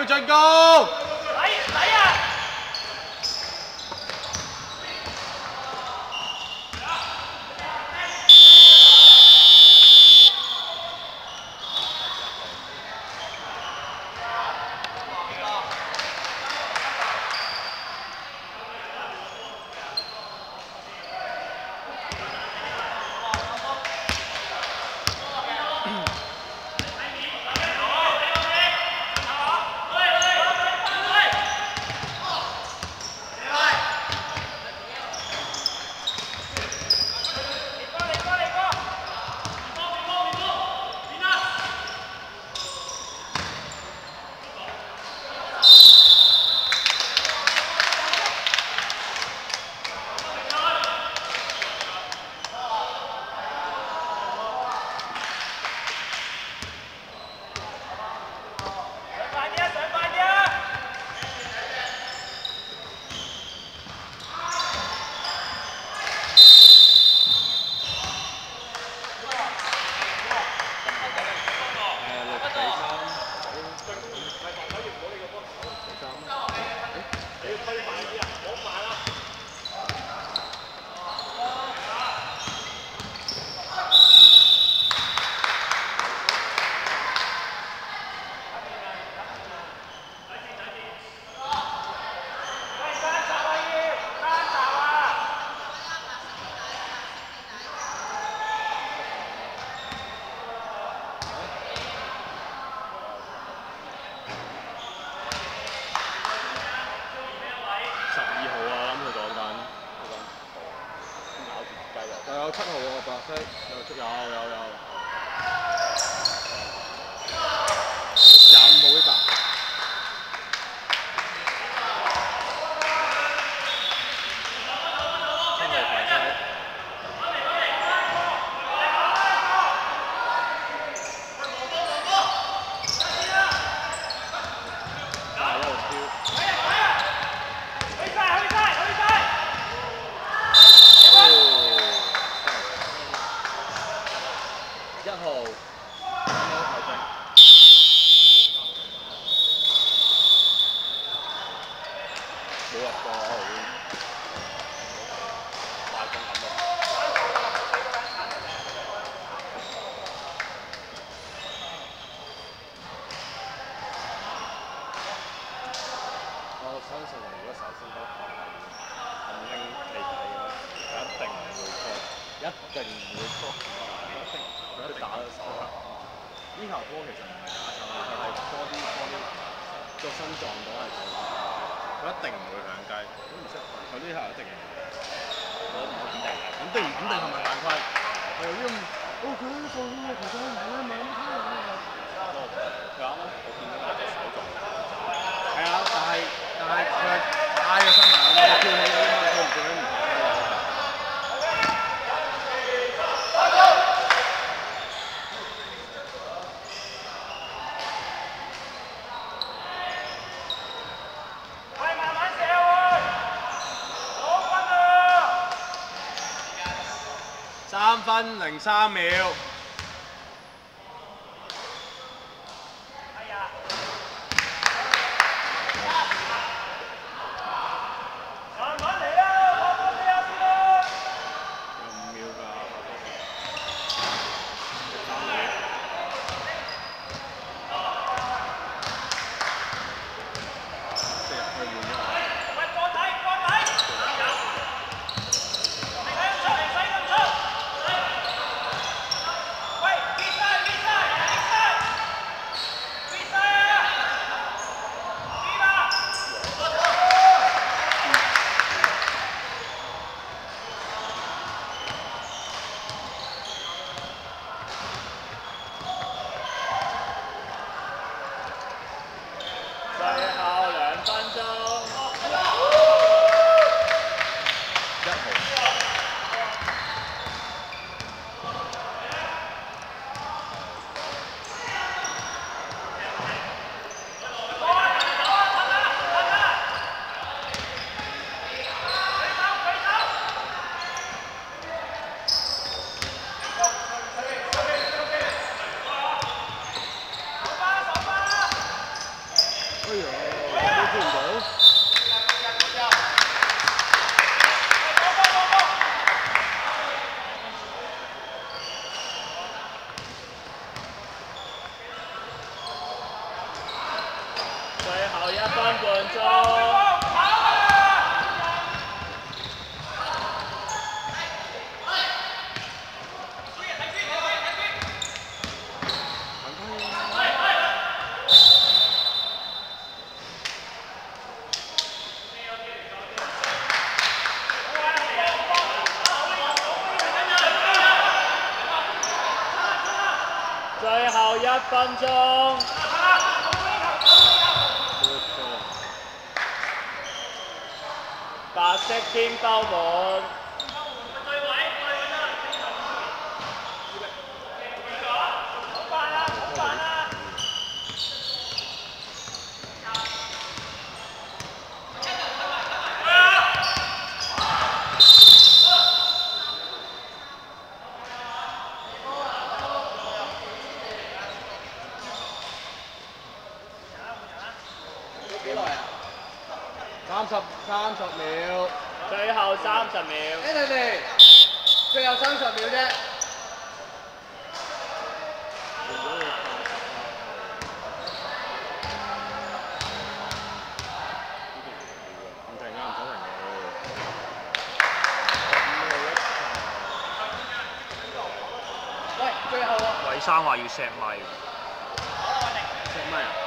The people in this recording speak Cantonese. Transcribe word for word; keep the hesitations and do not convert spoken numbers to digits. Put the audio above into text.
要進攻。 抵抵啊！ 有七號喎，白色有出有有有，廿五號呢吧？七號白色。廿一號超。一號，冇入過，快攻咁啊！我相信如果首先嗰球係肯拎嚟睇嘅，佢一定唔會錯，一定唔會錯，一定佢一定打得手。呢球波其實唔係打手，佢係多啲多啲個身撞到係做，佢一定唔會兩雞。都唔識，佢呢球一定唔會。我我肯定係，肯定肯定係咪犯規？係因為哦佢呢個呢個其實唔係啊嘛，佢啱啱我見到佢隻手撞。係啊，但係但係佢係挨咗身埋啊嘛，跳起啊嘛，佢唔跳起唔犯規啊。三分零三秒。 後一分鐘。白色天包滿。 三十三十秒， 最後三十秒。 Anthony， 最後三十秒啫。 咁突然間唔走人哋。 喂，最後啊！ 韋生話要錫咪。 錫咪啊？